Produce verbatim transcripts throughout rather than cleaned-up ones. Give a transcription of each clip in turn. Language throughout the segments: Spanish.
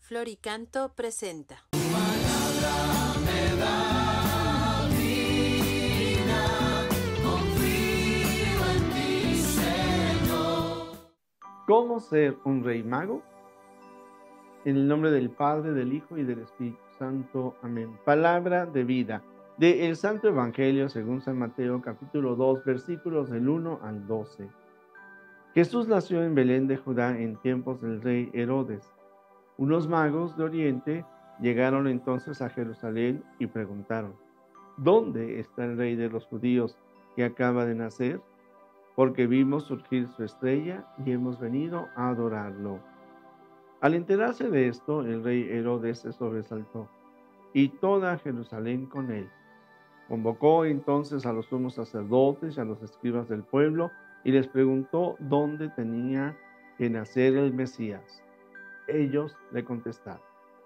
Floricanto presenta. Palabra me da vida, confío en ti, Señor. ¿Cómo ser un rey mago? En el nombre del Padre, del Hijo y del Espíritu Santo. Amén. Palabra de vida. De el Santo Evangelio según San Mateo, capítulo dos, versículos del uno al doce. Jesús nació en Belén de Judá en tiempos del rey Herodes. Unos magos de Oriente llegaron entonces a Jerusalén y preguntaron: ¿dónde está el rey de los judíos que acaba de nacer? Porque vimos surgir su estrella y hemos venido a adorarlo. Al enterarse de esto, el rey Herodes se sobresaltó, y toda Jerusalén con él. Convocó entonces a los sumos sacerdotes y a los escribas del pueblo y les preguntó dónde tenía que nacer el Mesías. Ellos le contestaron: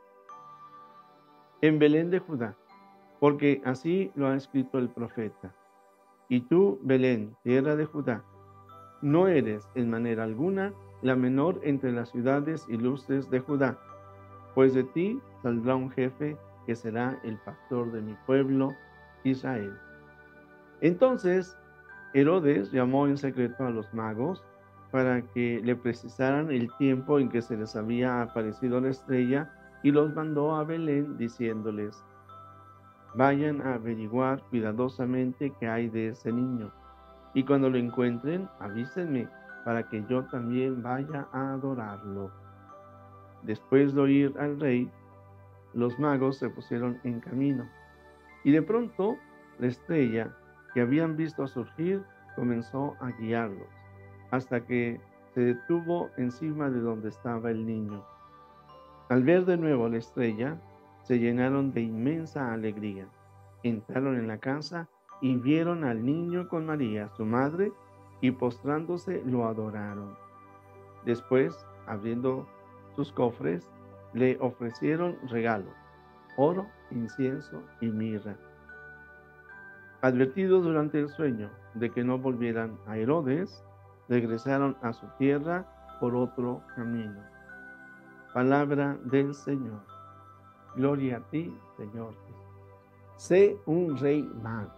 en Belén de Judá, porque así lo ha escrito el profeta. Y tú, Belén, tierra de Judá, no eres en manera alguna la menor entre las ciudades ilustres de Judá, pues de ti saldrá un jefe que será el pastor de mi pueblo Israel. Entonces Herodes llamó en secreto a los magos para que le precisaran el tiempo en que se les había aparecido la estrella y los mandó a Belén diciéndoles: vayan a averiguar cuidadosamente qué hay de ese niño, y cuando lo encuentren, avísenme para que yo también vaya a adorarlo. Después de oír al rey, los magos se pusieron en camino, y de pronto la estrella que habían visto surgir comenzó a guiarlos, hasta que se detuvo encima de donde estaba el niño. Al ver de nuevo la estrella, se llenaron de inmensa alegría. Entraron en la casa y vieron al niño con María, su madre, y postrándose lo adoraron. Después, abriendo sus cofres, le ofrecieron regalos: oro, incienso y mirra. Advertidos durante el sueño de que no volvieran a Herodes, regresaron a su tierra por otro camino. Palabra del Señor. Gloria a ti, Señor Jesús. Sé un rey mago.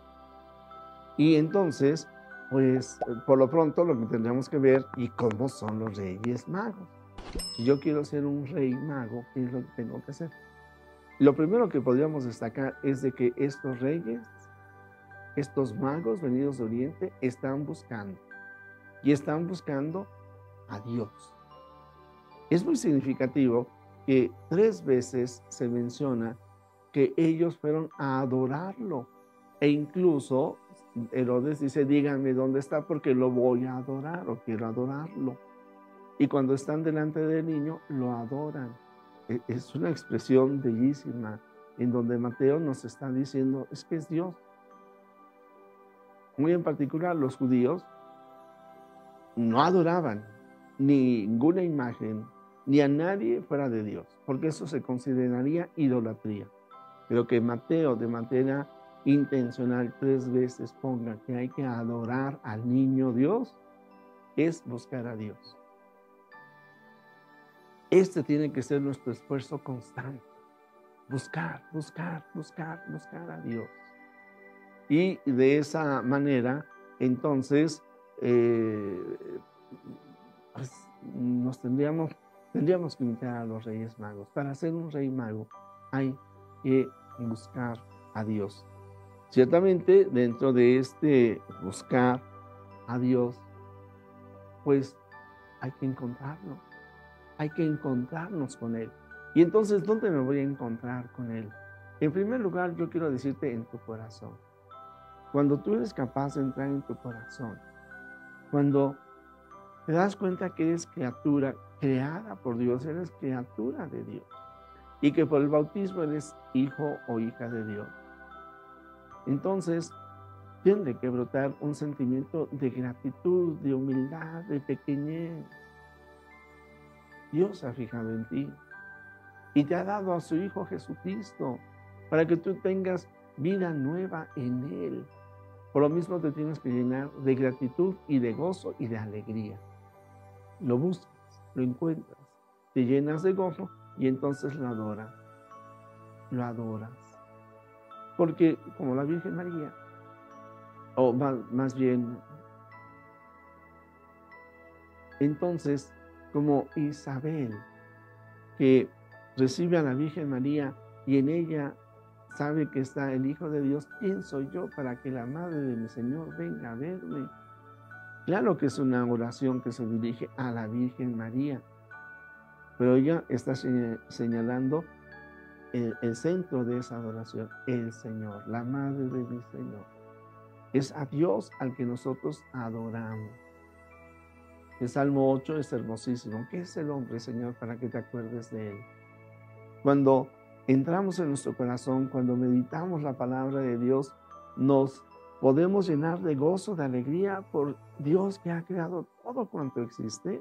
Y entonces, pues, por lo pronto lo que tendríamos que ver y cómo son los reyes magos. Si yo quiero ser un rey mago, ¿qué es lo que tengo que hacer? Lo primero que podríamos destacar es de que estos reyes, estos magos venidos de Oriente, están buscando. Y están buscando a Dios. Es muy significativo que tres veces se menciona que ellos fueron a adorarlo. E incluso Herodes dice: díganme dónde está porque lo voy a adorar o quiero adorarlo. Y cuando están delante del niño, lo adoran. Es una expresión bellísima en donde Mateo nos está diciendo: es que es Dios. Muy en particular, los judíos no adoraban ninguna imagen ni a nadie fuera de Dios, porque eso se consideraría idolatría. Pero que Mateo de manera intencional tres veces ponga que hay que adorar al niño Dios, es buscar a Dios. Este tiene que ser nuestro esfuerzo constante. Buscar, buscar, buscar, buscar a Dios. Y de esa manera, entonces, eh, pues nos tendríamos, tendríamos que imitar a los Reyes Magos. Para ser un rey mago hay que buscar a Dios. Ciertamente, dentro de este buscar a Dios, pues hay que encontrarlo. Hay que encontrarnos con Él. Y entonces, ¿dónde me voy a encontrar con Él? En primer lugar, yo quiero decirte: en tu corazón. Cuando tú eres capaz de entrar en tu corazón, cuando te das cuenta que eres criatura creada por Dios, eres criatura de Dios, y que por el bautismo eres hijo o hija de Dios, entonces tiene que brotar un sentimiento de gratitud, de humildad, de pequeñez. Dios se ha fijado en ti y te ha dado a su Hijo Jesucristo para que tú tengas vida nueva en Él. Por lo mismo te tienes que llenar de gratitud y de gozo y de alegría. Lo buscas, lo encuentras, te llenas de gozo y entonces lo adora, lo adoras. Porque como la Virgen María, o más, más bien, entonces, como Isabel, que recibe a la Virgen María y en ella sabe que está el Hijo de Dios, ¿quién soy yo para que la Madre de mi Señor venga a verme? Claro que es una oración que se dirige a la Virgen María, pero ella está señalando el, el centro de esa adoración, el Señor, la Madre de mi Señor. Es a Dios al que nosotros adoramos. El Salmo ocho es hermosísimo. ¿Qué es el hombre, Señor, para que te acuerdes de él? Cuando entramos en nuestro corazón, cuando meditamos la palabra de Dios, nos podemos llenar de gozo, de alegría por Dios que ha creado todo cuanto existe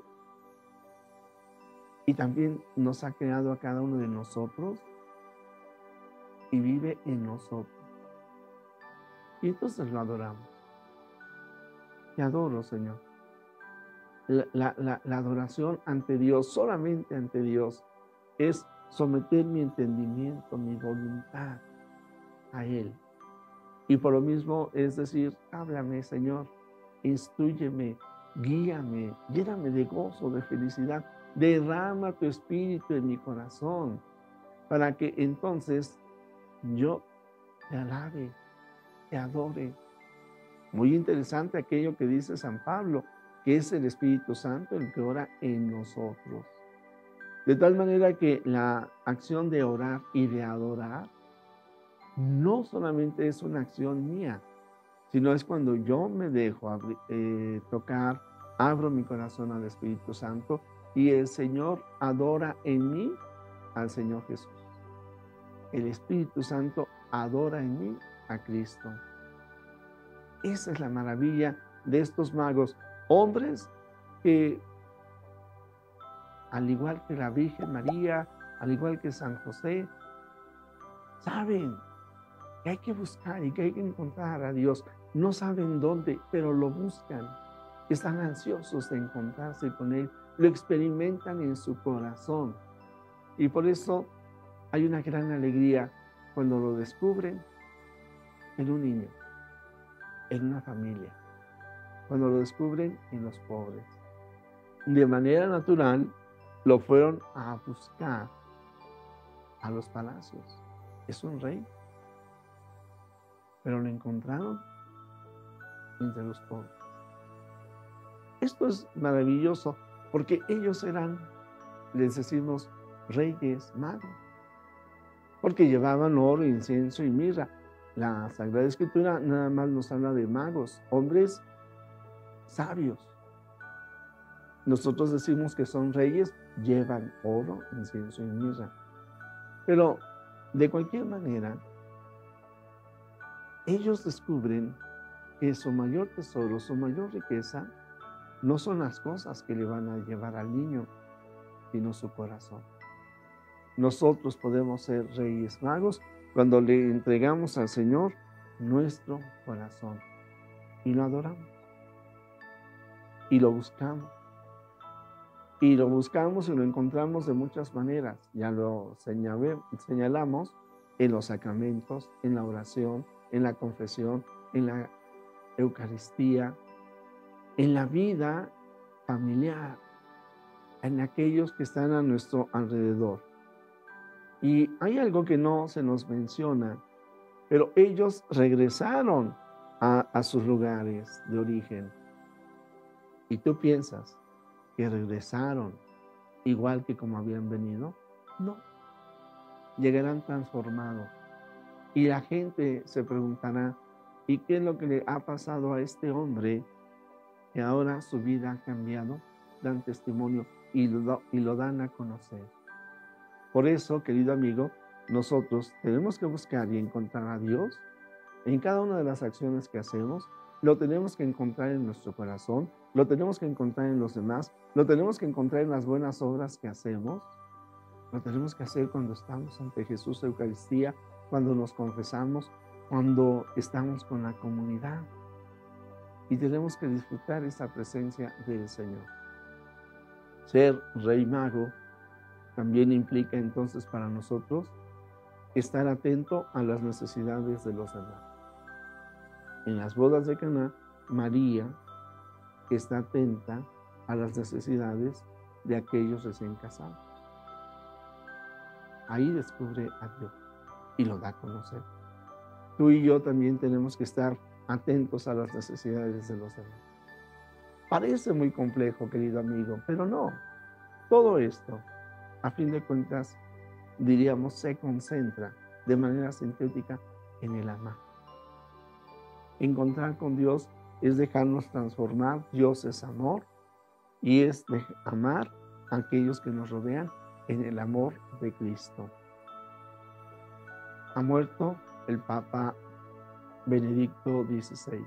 y también nos ha creado a cada uno de nosotros y vive en nosotros. Y entonces lo adoramos. Te adoro, Señor. La, la, la, la adoración ante Dios, solamente ante Dios, es someter mi entendimiento, mi voluntad a Él. Y por lo mismo es decir, háblame, Señor, instrúyeme, guíame, lléname de gozo, de felicidad, derrama tu espíritu en mi corazón, para que entonces yo te alabe, te adore. Muy interesante aquello que dice San Pablo, que es el Espíritu Santo el que ora en nosotros. De tal manera que la acción de orar y de adorar no solamente es una acción mía, sino es cuando yo me dejo eh, tocar, abro mi corazón al Espíritu Santo y el Señor adora en mí al Señor Jesús. El Espíritu Santo adora en mí a Cristo. Esa es la maravilla de estos magos, hombres que, al igual que la Virgen María, al igual que San José, saben que hay que buscar y que hay que encontrar a Dios. No saben dónde, pero lo buscan. Están ansiosos de encontrarse con Él. Lo experimentan en su corazón. Y por eso hay una gran alegría cuando lo descubren en un niño, en una familia. Cuando lo descubren en los pobres. De manera natural, lo fueron a buscar a los palacios. Es un rey. Pero lo encontraron entre los pobres. Esto es maravilloso porque ellos eran, les decimos, reyes magos. Porque llevaban oro, incienso y mirra. La Sagrada Escritura nada más nos habla de magos, hombres sabios. Nosotros decimos que son reyes, llevan oro, incienso y mirra. Pero de cualquier manera, ellos descubren que su mayor tesoro, su mayor riqueza, no son las cosas que le van a llevar al niño, sino su corazón. Nosotros podemos ser reyes magos cuando le entregamos al Señor nuestro corazón y lo adoramos y lo buscamos. Y lo buscamos y lo encontramos de muchas maneras. Ya lo señalé, señalamos en los sacramentos, en la oración, en la confesión, en la Eucaristía, en la vida familiar, en aquellos que están a nuestro alrededor. Y hay algo que no se nos menciona, pero ellos regresaron a, a sus lugares de origen. ¿Y tú piensas que regresaron igual que como habían venido? No. Llegarán transformados. Y la gente se preguntará, ¿y qué es lo que le ha pasado a este hombre que ahora su vida ha cambiado? Dan testimonio y lo, y lo dan a conocer. Por eso, querido amigo, nosotros tenemos que buscar y encontrar a Dios en cada una de las acciones que hacemos. Lo tenemos que encontrar en nuestro corazón, lo tenemos que encontrar en los demás, lo tenemos que encontrar en las buenas obras que hacemos, lo tenemos que hacer cuando estamos ante Jesús Eucaristía, cuando nos confesamos, cuando estamos con la comunidad. Y tenemos que disfrutar esa presencia del Señor. Ser rey mago también implica entonces para nosotros estar atento a las necesidades de los demás. En las bodas de Caná, María está atenta a las necesidades de aquellos recién casados. Ahí descubre a Dios y lo da a conocer. Tú y yo también tenemos que estar atentos a las necesidades de los demás. Parece muy complejo, querido amigo, pero no. Todo esto, a fin de cuentas, diríamos, se concentra de manera sintética en el amar. Encontrar con Dios es dejarnos transformar. Dios es amor y es de amar a aquellos que nos rodean en el amor de Cristo. Ha muerto el Papa Benedicto dieciséis,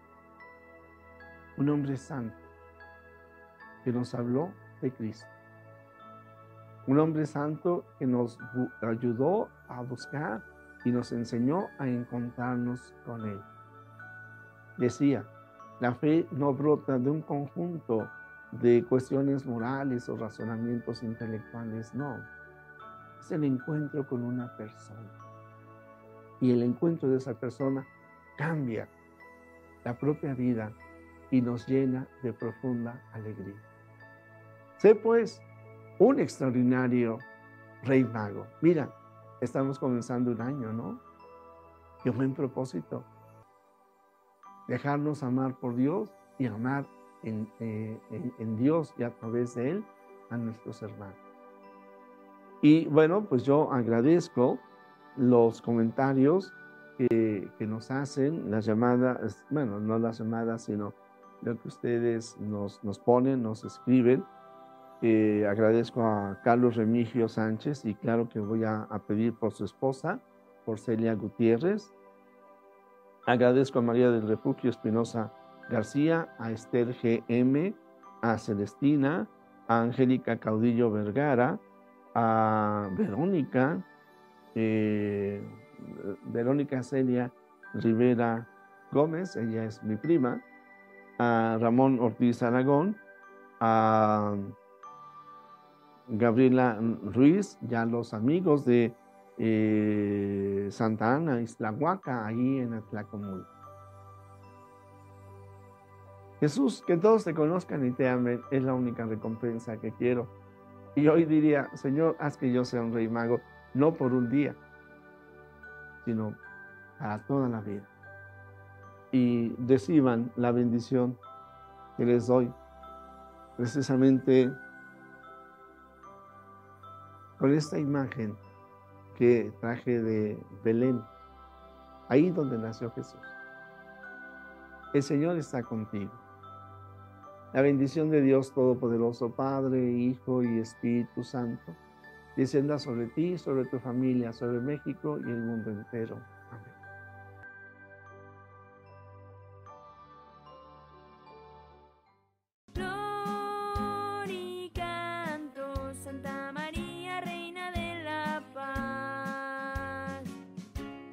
un hombre santo que nos habló de Cristo, un hombre santo que nos ayudó a buscar y nos enseñó a encontrarnos con Él. Decía, la fe no brota de un conjunto de cuestiones morales o razonamientos intelectuales, no. Es el encuentro con una persona. Y el encuentro de esa persona cambia la propia vida y nos llena de profunda alegría. Sé pues un extraordinario Rey Mago. Mira, estamos comenzando un año, ¿no? Qué buen propósito. Dejarnos amar por Dios y amar en, eh, en, en Dios y a través de Él a nuestros hermanos. Y bueno, pues yo agradezco los comentarios que, que nos hacen, las llamadas, bueno, no las llamadas, sino lo que ustedes nos, nos ponen, nos escriben. Eh, agradezco a Carlos Remigio Sánchez y claro que voy a, a pedir por su esposa, por Celia Gutiérrez. Agradezco a María del Refugio Espinosa García, a Esther G M, a Celestina, a Angélica Caudillo Vergara, a Verónica, eh, Verónica Celia Rivera Gómez, ella es mi prima, a Ramón Ortiz Aragón, a Gabriela Ruiz, ya los amigos de eh, Santa Ana, Ixtlahuaca, ahí en Atlacomul. Jesús, que todos te conozcan y te amen, es la única recompensa que quiero. Y hoy diría, Señor, haz que yo sea un Rey Mago, no por un día, sino para toda la vida. Y reciban la bendición que les doy, precisamente con esta imagen que traje de Belén, ahí donde nació Jesús. El Señor está contigo. La bendición de Dios Todopoderoso, Padre, Hijo y Espíritu Santo, descienda sobre ti, sobre tu familia, sobre México y el mundo entero.